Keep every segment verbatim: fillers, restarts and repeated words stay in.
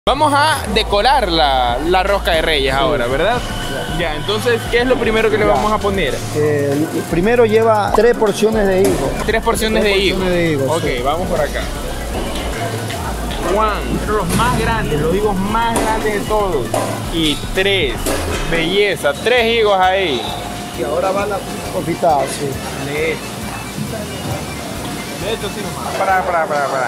Vamos a decorar la, la rosca de Reyes ahora, ¿verdad? Ya, entonces, ¿qué es lo primero que le vamos a poner? Eh, primero lleva tres porciones de higo. Tres porciones, tres de, higo. porciones de higo. Ok, sí. Vamos por acá. Juan, los más grandes, los higos más grandes de todos. Y tres, belleza, tres higos ahí. Y ahora va la confitada, sí. De esto. De esto sí nomás. Para, para, para, para.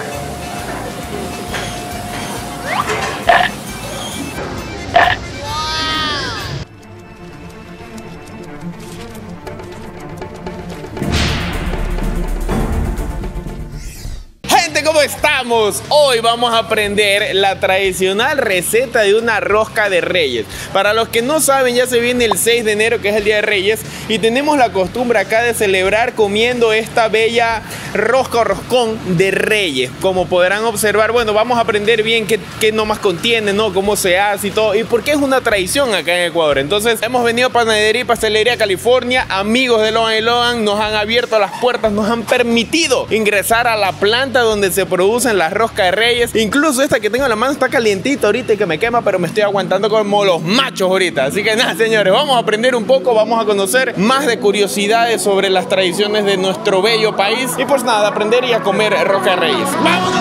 ¿Cómo estamos? Hoy vamos a aprender la tradicional receta de una rosca de Reyes. Para los que no saben, ya se viene el seis de enero, que es el Día de Reyes, y tenemos la costumbre acá de celebrar comiendo esta bella rosca o roscón de Reyes. Como podrán observar, bueno, vamos a aprender bien qué, qué nomás contiene, ¿no? Cómo se hace y todo, y por qué es una tradición acá en Ecuador. Entonces, hemos venido a Panadería y Pastelería California, amigos de Logan y Logan, nos han abierto las puertas, nos han permitido ingresar a la planta donde se producen las roscas de Reyes. Incluso esta que tengo en la mano está calientita ahorita y que me quema, pero me estoy aguantando como los machos ahorita. Así que nada, señores, vamos a aprender un poco, vamos a conocer más de curiosidades sobre las tradiciones de nuestro bello país. Y pues nada, aprender y a comer rosca de Reyes. ¡Vámonos!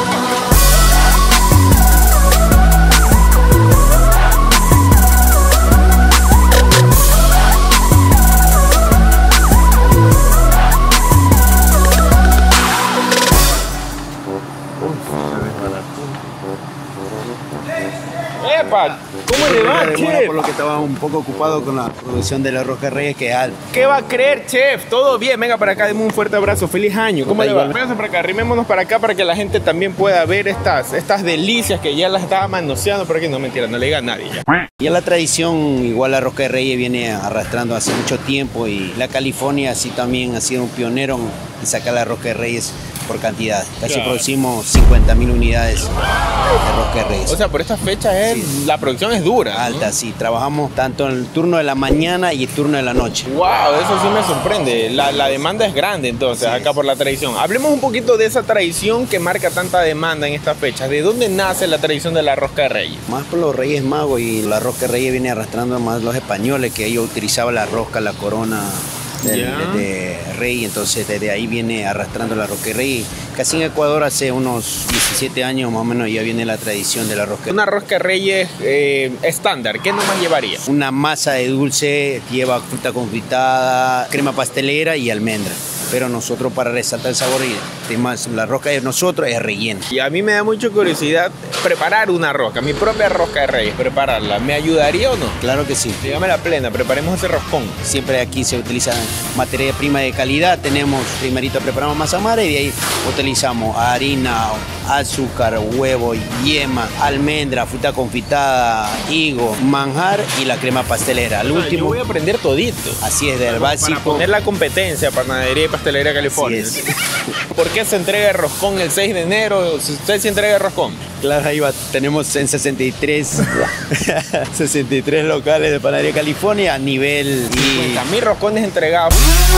¿Cómo le va, chef? Por lo que estaba un poco ocupado con la producción de la rosca de Reyes, que es alto. ¿Qué va a creer, chef? Todo bien, venga para acá, deme un fuerte abrazo, feliz año. ¿Cómo le va? Vénganse para acá, arrimémonos para acá para que la gente también pueda ver estas, estas delicias que ya las estaba manoseando por aquí. No, mentira, no le diga a nadie ya. Ya la tradición, igual la rosca de Reyes viene arrastrando hace mucho tiempo, y la California así también ha sido un pionero en sacar la rosca de Reyes por cantidad. Casi claro. Producimos cincuenta mil unidades de rosca de Reyes. O sea, por esta fecha es, sí. La producción es dura, alta, ¿no? Sí. Trabajamos tanto en el turno de la mañana y el turno de la noche. Wow, eso sí me sorprende. La, la demanda es grande entonces, sí, acá por la tradición. Hablemos un poquito de esa tradición que marca tanta demanda en esta fecha. ¿De dónde nace la tradición de la rosca de Reyes? Más por los Reyes Magos, y la rosca de Reyes viene arrastrando más los españoles, que ellos utilizaban la rosca, la corona de, de rey, entonces desde ahí viene arrastrando la rosca de Reyes. Casi en Ecuador hace unos diecisiete años más o menos ya viene la tradición de la rosca. Una rosca de Reyes eh, estándar, ¿qué nomás llevaría? Una masa de dulce, lleva fruta confitada, crema pastelera y almendra. Pero nosotros, para resaltar el sabor, y además la rosca de nosotros es rellena. Y a mí me da mucha curiosidad preparar una rosca, mi propia rosca de Reyes, prepararla. ¿Me ayudaría o no? Claro que sí. Dígame la plena, preparemos ese roscón. Siempre aquí se utiliza materia prima de calidad. Tenemos, primerito preparamos masa madre y de ahí utilizamos harina, azúcar, huevo, yema, almendra, fruta confitada, higo, manjar y la crema pastelera. Al último, yo voy a aprender todito. Así es, del básico. Para poner la competencia, Panadería y Pastelería California. Es. ¿Por qué se entrega el roscón el seis de enero? ¿Usted se entrega el roscón? Claro, ahí va. Tenemos en sesenta y tres, sesenta y tres locales de Panadería California a nivel. Y a mí roscones entregados.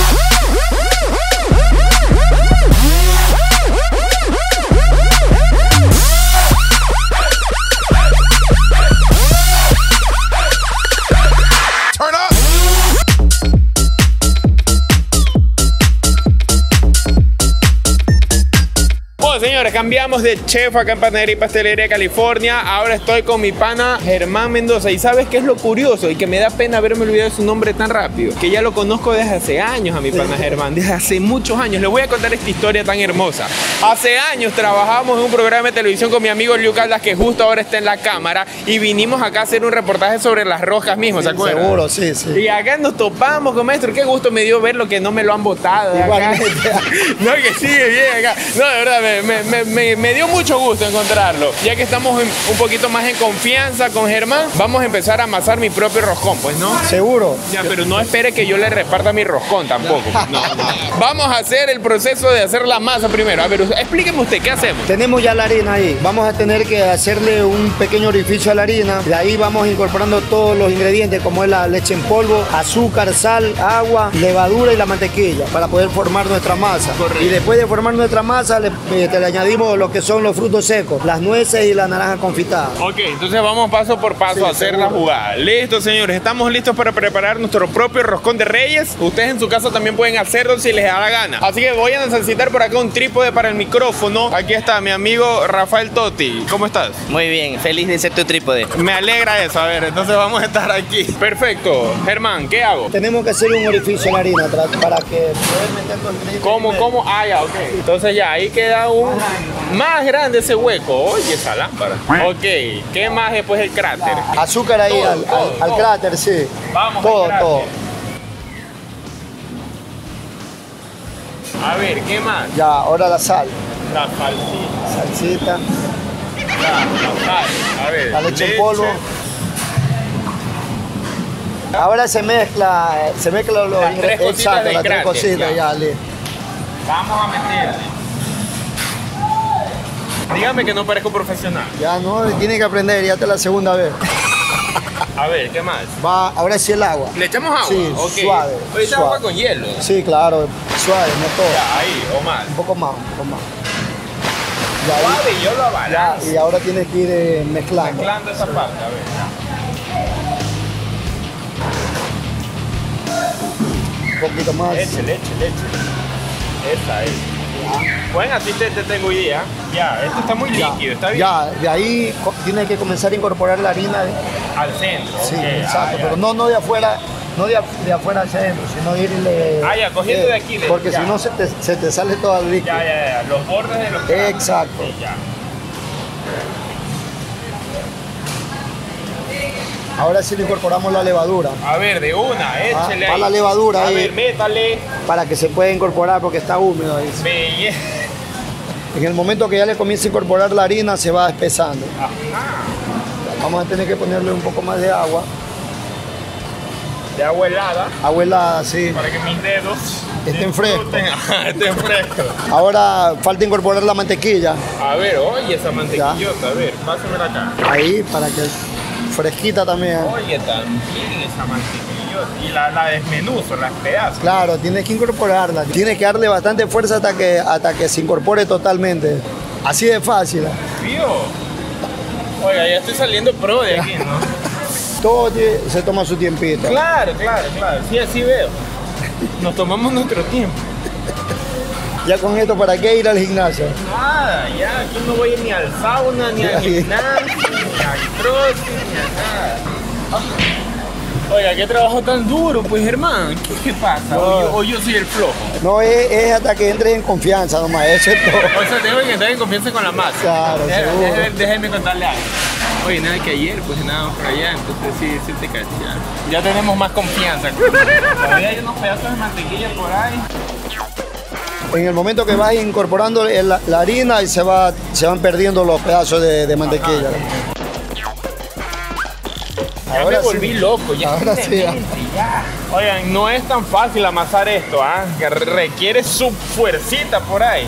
Señores, cambiamos de chef acá en Panadería y Pastelería California. Ahora estoy con mi pana Germán Mendoza. Y ¿sabes qué es lo curioso? Y que me da pena haberme olvidado de su nombre tan rápido. Que ya lo conozco desde hace años a mi pana Germán. Desde hace muchos años. Les voy a contar esta historia tan hermosa. Hace años trabajamos en un programa de televisión con mi amigo Liu Caldas, que justo ahora está en la cámara. Y vinimos acá a hacer un reportaje sobre las roscas mismas, ¿se acuerdan? Seguro, sí, sí. Y acá nos topamos con maestro. Qué gusto me dio verlo, que no me lo han botado. Acá. No, que sigue bien acá. No, de verdad, me... me Me, me, me dio mucho gusto encontrarlo. Ya que estamos en, un poquito más en confianza con Germán, vamos a empezar a amasar mi propio roscón, pues, ¿no? Seguro. Ya, pero no espere que yo le reparta mi roscón tampoco. No, no. Vamos a hacer el proceso de hacer la masa primero. A ver, explíqueme usted, ¿qué hacemos? Tenemos ya la harina ahí. Vamos a tener que hacerle un pequeño orificio a la harina. De ahí vamos incorporando todos los ingredientes, como es la leche en polvo, azúcar, sal, agua, levadura y la mantequilla, para poder formar nuestra masa. Correcto. Y después de formar nuestra masa, le, te la añadimos lo que son los frutos secos, las nueces y la naranja confitada. Ok, entonces vamos paso por paso Sí, a hacer seguro. la jugada. Listo, señores, estamos listos para preparar nuestro propio roscón de reyes. Ustedes en su casa también pueden hacerlo si les da la gana. Así que voy a necesitar por acá un trípode para el micrófono. Aquí está mi amigo Rafael Totti. ¿Cómo estás? Muy bien, feliz de ser tu trípode. Me alegra eso. A ver, entonces vamos a estar aquí. Perfecto. Germán, ¿qué hago? Tenemos que hacer un orificio en la harina tra- para que poder meter todo el triple. ¿Cómo, cómo? Ah, ya, ok. Entonces ya, ahí queda un más grande ese hueco. Oye, esa lámpara. Ok, ¿qué más después el cráter? Azúcar ahí Todo, al, al- todo, al todo. cráter, sí. Vamos, todo, al cráter. todo. A ver, ¿qué más? Ya, ahora la sal. La salsita. Salsita, La, la sal. A ver. la leche en polvo. Ahora se mezcla, se mezcla los Las tres ingre- cositas exacto, del las tres cráter, cositas, ya. ya, listo. Vamos a meterle. Dígame que no parezco profesional. Ya no, tiene que aprender, ya esta es la segunda vez. A ver, ¿qué más? Va, ahora sí el agua. ¿Le echamos agua? Sí, Ok. suave, Oye, esta suave. agua con hielo. Sí, claro, suave, no todo. Ya, ahí, o más. Un poco más, un poco más. Ya, Suave y yo lo ya, abalance. y ahora tienes que ir eh, mezclando. Mezclando esa parte, a ver. Un poquito más. Échale, échale, échale. Esa es. Buen asistente tengo hoy día. Ya, esto está muy Ya, líquido, está bien. ya, de ahí co- tienes que comenzar a incorporar la harina. de- Al centro. Sí, ok. exacto, Ah, ya. pero no, no de afuera, no de, af- de afuera hacia adentro, sino irle. Ah, ya, cogiendo de aquí, de- Porque ya. si no se te, se te sale todo el líquido. Ya, ya, ya. Los bordes de los Exacto. Sí, ya. Ahora sí le incorporamos la levadura A ver, de una, échele va ahí. la levadura A ahí. ver, métale. para que se pueda incorporar porque está húmedo ahí. Belleza. En el momento que ya le comience a incorporar la harina se va espesando. Ajá. Vamos a tener que ponerle un poco más de agua. De agua helada Agua helada, sí. para que mis dedos Estén frescos. disfruten. Ajá, estén frescos. Ahora falta incorporar la mantequilla. A ver, oye, esa mantequillota, a ver, pásamela acá. Ahí para que fresquita también. Oye, también esa mantequillota. Y la, la desmenuzo, las pedazos. Claro, tienes que incorporarla. Tienes que darle bastante fuerza hasta que, hasta que se incorpore totalmente. Así de fácil. Fío. Oiga, ya estoy saliendo pro de aquí, ¿no? Todo tie- se toma su tiempito. Claro, claro, claro. Sí, así veo. Nos tomamos nuestro tiempo. Ya con esto, ¿para qué ir al gimnasio? Nada, ya aquí no voy ni al sauna, ni al gimnasio, ni al crossfit, ni a nada. Oiga, qué trabajo tan duro, pues, Germán. ¿Qué, qué pasa? O, yo, o yo soy el flojo. No, es, es hasta que entres en confianza nomás, eso es todo. O sea, tengo que entrar en confianza con la masa. Claro, Déjeme- seguro. déjeme- Déjeme contarle algo. Oye, nada que ayer, pues nada por allá, entonces sí, sí te caché. Ya, ya tenemos más confianza. Todavía hay unos pedazos de mantequilla por ahí. En el momento que vas incorporando el- la, la harina y se, va, se van perdiendo los pedazos de, de mantequilla. Ya Ahora me volví sí. loco, ya. Ahora estoy sí, ya. demente, ya. Oigan, no es tan fácil amasar esto, ¿ah? Que requiere su fuercita por ahí.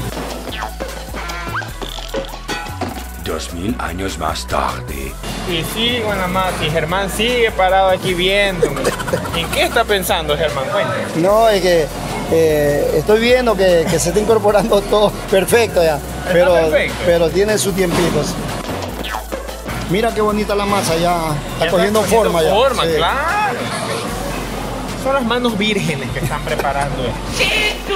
Dos mil años más tarde. Y sigo en la masa y Germán sigue parado aquí viéndome. ¿En qué está pensando Germán? Cuéntame. No, es que eh, estoy viendo que, que se está incorporando todo perfecto ya. Pero, perfecto. pero tiene su tiempito. Mira qué bonita la masa ya. Está Ya cogiendo forma ya. forma, Sí. claro. Son las manos vírgenes que están preparando esto.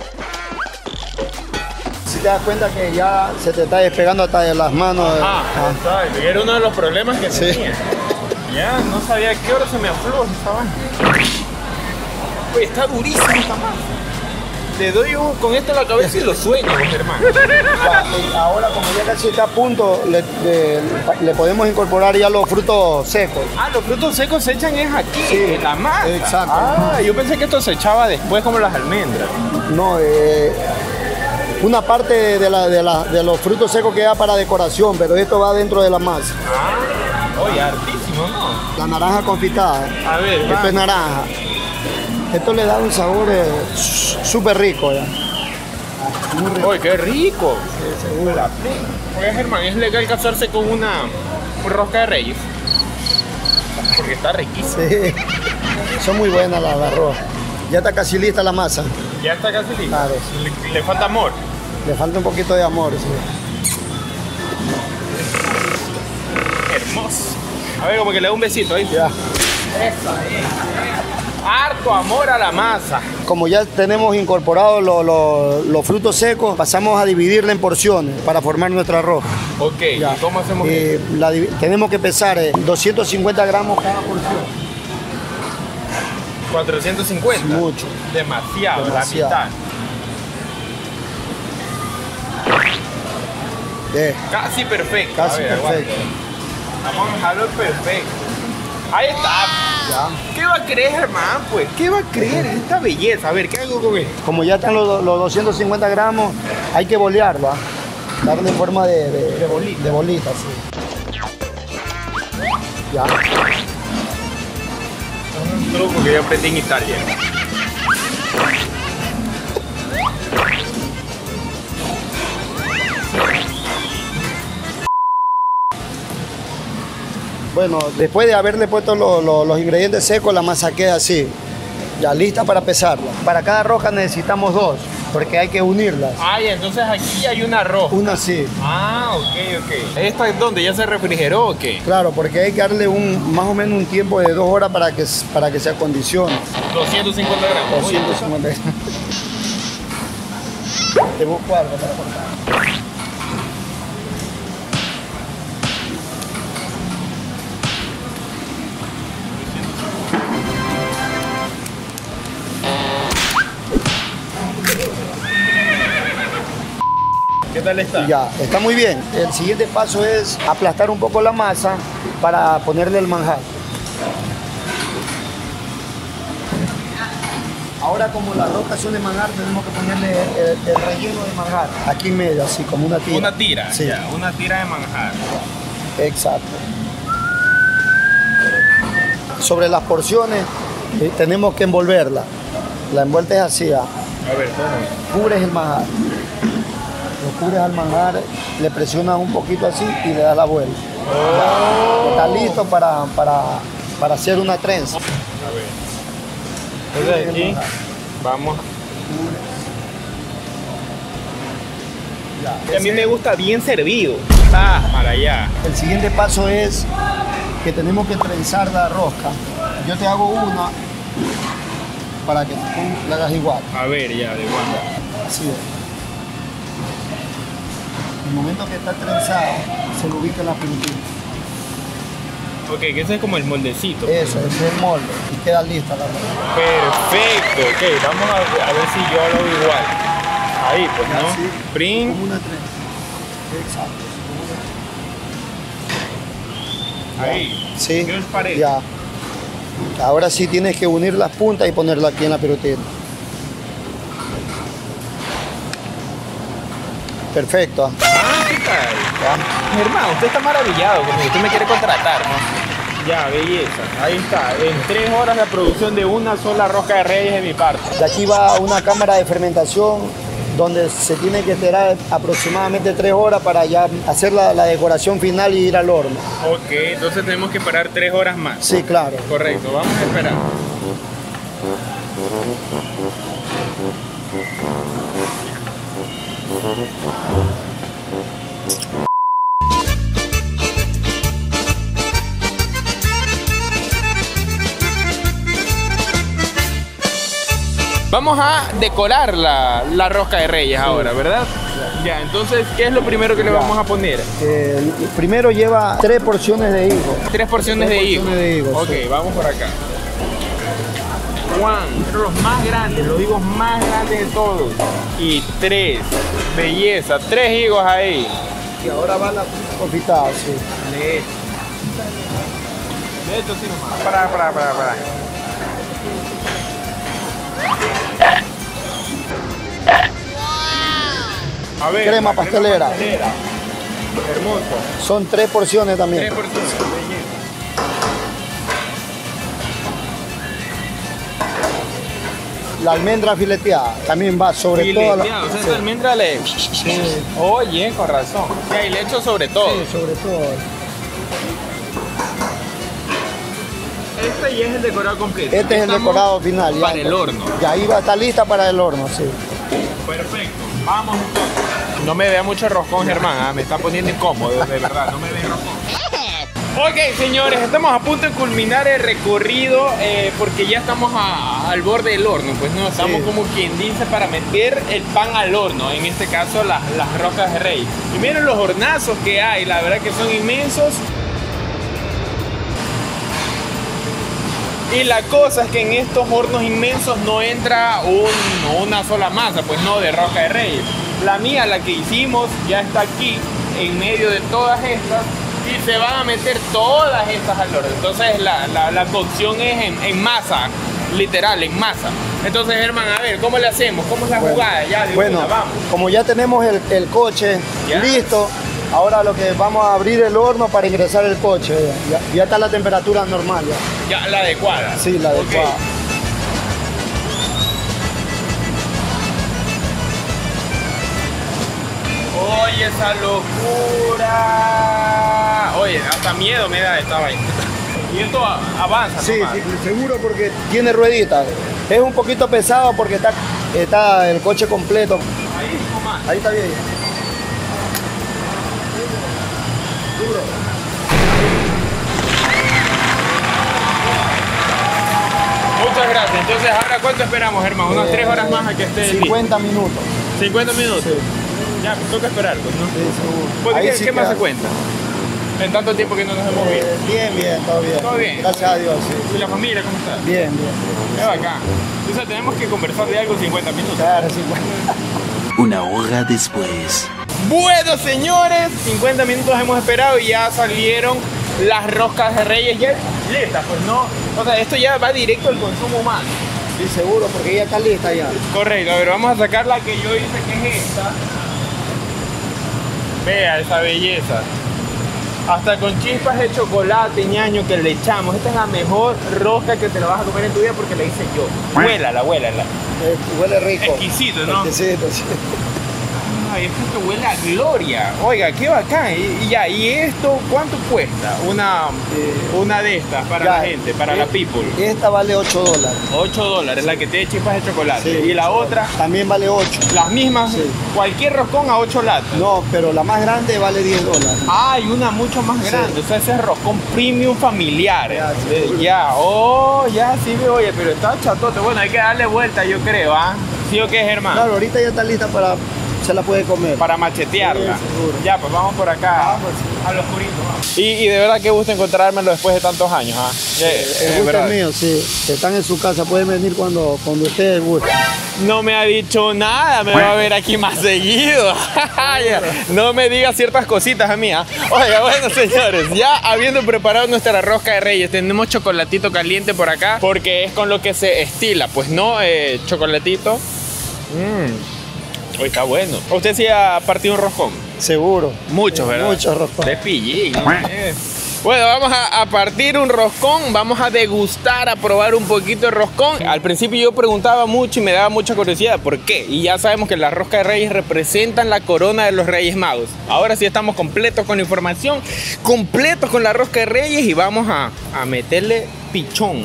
Si te das cuenta que ya se te está despegando hasta de las manos. Ah, Ah. exacto. Y era uno de los problemas que Sí. tenía. Ya, no sabía a qué hora se me afloja esta vaina. Oye, está durísima esta masa. Le doy un, con esto en la cabeza y lo sueño, hermano. Ya, y ahora como ya casi está a punto, le, le- le podemos incorporar ya los frutos secos. Ah, los frutos secos se echan es aquí, Sí, en la masa. exacto. Ah, yo pensé que esto se echaba después como las almendras. No, eh, una parte de, la, de, la- de los frutos secos queda para decoración, pero esto va dentro de la masa. Ah, oye, hartísimo, ¿no? La naranja confitada. A ver, Esto va. es naranja. Esto le da un sabor eh, s- súper rico ya. Muy rico. Oye, qué rico. Sí, seguro. Oye, Germán, ¿es legal casarse con una rosca de reyes? Porque está riquísima. Sí. Son muy buenas las la arroz. Ya está casi lista la masa. Ya está casi lista. Claro. Le, le falta amor. Le falta un poquito de amor, sí. Hermoso. A ver, como que le da un besito ahí. Ya. Esa es. Harto amor a la masa. Como ya tenemos incorporados los los- los frutos secos, pasamos a dividirla en porciones para formar nuestro arroz. Ok, Ya. ¿y cómo hacemos Eh, eso? la divi- tenemos que pesar eh, doscientos cincuenta gramos cada porción. cuatrocientos cincuenta. Mucho. Demasiado, Demasiado. la mitad. Eh, Casi perfecto. Casi A ver, perfecto. aguante. Vamos a dejarlo perfecto. Ahí está. ya. ¿Qué va a creer, hermano? Pues, ¿qué va a creer esta belleza? A ver, ¿qué hago con esto? Como ya están los, los doscientos cincuenta gramos, hay que bolearlo, ¿ah? Darle en forma de, de, De bolita. de bolita, sí. Ya. Es un truco que yo aprendí en Italia. Bueno, después de haberle puesto lo- lo- los ingredientes secos, la masa queda así, ya lista para pesarla. Para cada rosca necesitamos dos, porque hay que unirlas. Ay, entonces aquí hay un arroz. Una así, Ah, ok, ok. ¿Esta es donde ya se refrigeró o qué? claro, porque hay que darle un, más o menos un tiempo de dos horas para que, para que se acondicione. doscientos cincuenta gramos. doscientos cincuenta. Te busco algo para cortar. ¿Qué tal está? Ya, está muy bien. El siguiente paso es aplastar un poco la masa para ponerle el manjar. Ahora, como las roscas son de manjar, tenemos que ponerle el, el relleno de manjar. Aquí en medio, así como una tira. Una tira, Sí, ya, una tira de manjar. exacto. Sobre las porciones eh, tenemos que envolverla. La envuelta es así, ah. A ver, ¿cómo? Cubres el manjar. Lo cubres al manjar, le presionas un poquito así y le das la vuelta. Oh. Está listo para, para, para hacer una trenza. A ver. Entonces aquí vamos. Ya. A mí me gusta bien servido. Ah, para allá. El siguiente paso es que tenemos que trenzar la rosca. Yo te hago una para que tú la hagas igual. A ver, ya, de guarda. Así es. En el momento que está trenzada, se lo ubica en la pintura. Ok, que ese es como el moldecito. Eso, ese es el molde. Y queda lista la rosca. Perfecto, ok, vamos a, a ver si yo lo hago igual. Ahí, pues, ¿no? Así, Print. como una trenza. Exacto. Ahí. Sí, ¿Qué os parece? ya. Ahora sí tienes que unir las puntas y ponerla aquí en la perotina. Perfecto. Ah, ¿qué tal? Ya. Mi hermano, usted está maravillado conmigo, usted me quiere contratar, ¿no? Ya, belleza. Ahí está. En tres horas la producción de una sola rosca de reyes de mi parte. De aquí va una cámara de fermentación donde se tiene que esperar aproximadamente tres horas para ya hacer la, la decoración final y ir al horno. Ok, entonces tenemos que parar tres horas más. Sí, claro. Correcto, vamos a esperar. Vamos a decorar la, la rosca de reyes ahora, ¿verdad? Ya, entonces, ¿qué es lo primero que le Ya. vamos a poner? Eh, primero lleva tres porciones de higo. Tres porciones Tres de higo. porciones de higo, Ok, sí. vamos por acá. Juan, los más grandes, los higos más grandes de todos. Y tres, belleza, tres higos ahí. Y ahora va la fruta confitada, sí. De hecho. De hecho, sí nomás. Para, para, para, para. A ver, Crema la pastelera. pastelera. Hermoso. Son tres porciones también. Tres porciones. Belleza. La almendra fileteada también va sobre todo. Fileteado, o sea, esa almendra le... Oye, con razón. Sí, y le echo sobre todo. Sí, sobre todo. Este ya es el decorado completo. Este es el Estamos decorado final. ya. Para el horno. Ya ahí va a estar lista para el horno, sí. Perfecto. Vamos entonces. No me vea mucho roscón, Germán, ¿ah? Me está poniendo incómodo, de verdad, no me vea roscón. Ok, señores, estamos a punto de culminar el recorrido eh, porque ya estamos a, al borde del horno, pues no, estamos sí. como quien dice para meter el pan al horno, en este caso las, las roscas de reyes. Y miren los hornazos que hay, la verdad que son inmensos. Y la cosa es que en estos hornos inmensos no entra un, una sola masa, pues no, de rosca de reyes. La mía, la que hicimos, ya está aquí, en medio de todas estas. Y se van a meter todas estas al horno. Entonces la, la, la cocción es en, en masa, literal, en masa. Entonces, Germán, a ver, ¿cómo le hacemos? ¿Cómo es la bueno, jugada? Ya, de bueno, una, vamos. Como ya tenemos el, el coche ¿Ya? listo, ahora lo que vamos a abrir el horno para ingresar el coche. Ya, ya está la temperatura normal. Ya, ya la adecuada. Sí, la okay. adecuada. Oye, esa locura. Oye, hasta miedo me da esta vaina. Y esto avanza, Sí, nomás. sí, seguro porque tiene rueditas. Es un poquito pesado porque está, está el coche completo. Ahí, nomás. Ahí está bien. Duro. Muchas gracias. Entonces, ¿ahora cuánto esperamos, Germán? ¿Unas tres horas más a que esté cincuenta minutos. ¿cincuenta minutos? Sí. Ya, pues toca esperar, pues, ¿no? Sí, seguro. Pues, ¿Qué, sí ¿qué más queda. se cuenta? En tanto tiempo que no nos hemos visto. Eh, bien, bien, todo bien. ¿Todo bien? Gracias a Dios, sí. ¿Y la familia cómo está? Bien, bien. Es bacán. O sea, tenemos que conversar de algo cincuenta minutos. Claro, cincuenta. Una hora después. Bueno, señores, cincuenta minutos hemos esperado y ya salieron las roscas de reyes ya listas, pues no. O sea, esto ya va directo al consumo humano. Sí, seguro, porque ya está lista ya. Correcto, a ver, vamos a sacar la que yo hice, que es esta. Vea esa belleza. Hasta con chispas de chocolate, ñaño, que le echamos. Esta es la mejor rosca que te la vas a comer en tu vida porque la hice yo. Huélala, huélala. Eh, huele rico. Exquisito, ¿no? Exquisito, sí. Ay, es que esto huele a gloria. Oiga, qué bacán. Y, y ya, ¿y esto cuánto cuesta? Una, Eh, una de estas para ya, la gente, para eh, la people. Esta vale ocho dólares. ocho dólares, la que tiene chispas de chocolate. Sí. Y la otra, También vale ocho. las mismas, Sí. cualquier roscón a ocho latas. No, pero la más grande vale diez dólares. Hay una mucho más Sí. grande, o sea, ese es roscón premium familiar. Ya, sí. Eh, ya, oh, ya, sí, ve, oye, pero está chatote. Bueno, hay que darle vuelta, yo creo, ¿ah? ¿Sí o qué, Germán? Claro, ahorita ya está lista para... Se la puede comer. Para machetearla. Sí, seguro. Ya, pues vamos por acá, Vamos. a los oscurito. Vamos. Y, y de verdad que gusto encontrármelo después de tantos años, ¿ah? Eh, El eh, gusto verdad. es mío, sí. Están en su casa, pueden venir cuando, cuando ustedes gusten. No me ha dicho nada, me va a ver aquí más seguido. No me diga ciertas cositas a mí, ¿ah? Oiga, bueno, señores, ya habiendo preparado nuestra rosca de reyes, tenemos chocolatito caliente por acá, porque es con lo que se estila, pues no, eh, chocolatito. Mmm. Hoy está bueno. ¿Usted sí ha partido un roscón? Seguro. Muchos, ¿verdad? Muchos roscón. De pillín. Eh. Bueno, vamos a, a partir un roscón, vamos a degustar, a probar un poquito de roscón. Al principio yo preguntaba mucho y me daba mucha curiosidad, ¿por qué? Y ya sabemos que las roscas de reyes representan la corona de los Reyes Magos. Ahora sí estamos completos con la información, completos con la rosca de reyes y vamos a, a meterle pichón.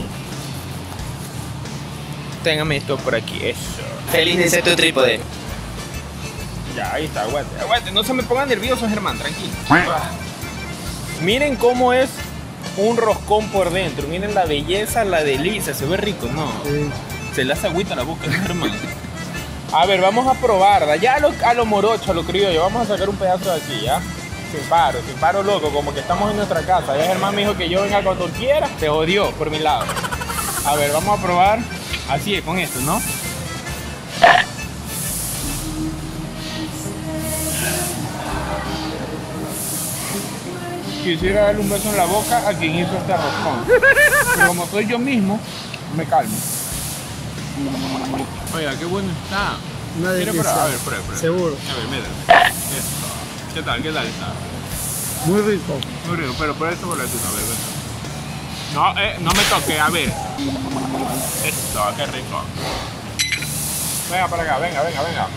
Téngame esto por aquí, eso. Feliz de ser tu trípode. Ya, ahí está, aguante, aguante. No se me pongan nerviosos, Germán, tranquilo. Miren cómo es un roscón por dentro. Miren la belleza, la delicia. Se ve rico, ¿no? Sí. Se le hace agüita a la boca, Germán. A ver, vamos a probarla. Ya a lo, a lo morocho, a lo criollo. Vamos a sacar un pedazo de aquí, ¿ya? Sin paro, sin paro loco, como que estamos en nuestra casa. Ya Germán me dijo que yo venga cuando quiera. Se odió por mi lado. A ver, vamos a probar así es, con esto, ¿no? Quisiera darle un beso en la boca a quien hizo este roscón. Pero como soy yo mismo, me calmo. Oiga, qué bueno está. Una ¿Quiere delicia. probar? A ver, pruebe, pruebe. Seguro. A ver, mira. Eso. ¿Qué tal? ¿Qué tal está? Muy rico. Muy rico, pero por esto chocolatito, a ver, ven. No, eh, no me toque, a ver. Esto, qué rico. Venga para acá, venga, venga, venga.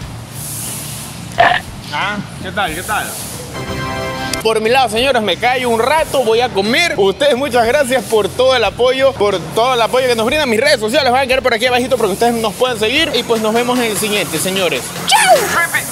Ah, ¿qué tal? ¿Qué tal? Por mi lado, señores, me callo un rato, voy a comer. Ustedes, muchas gracias por todo el apoyo, por todo el apoyo que nos brindan. Mis redes sociales van a quedar por aquí abajito para que ustedes nos puedan seguir. Y pues nos vemos en el siguiente, señores. ¡Chao!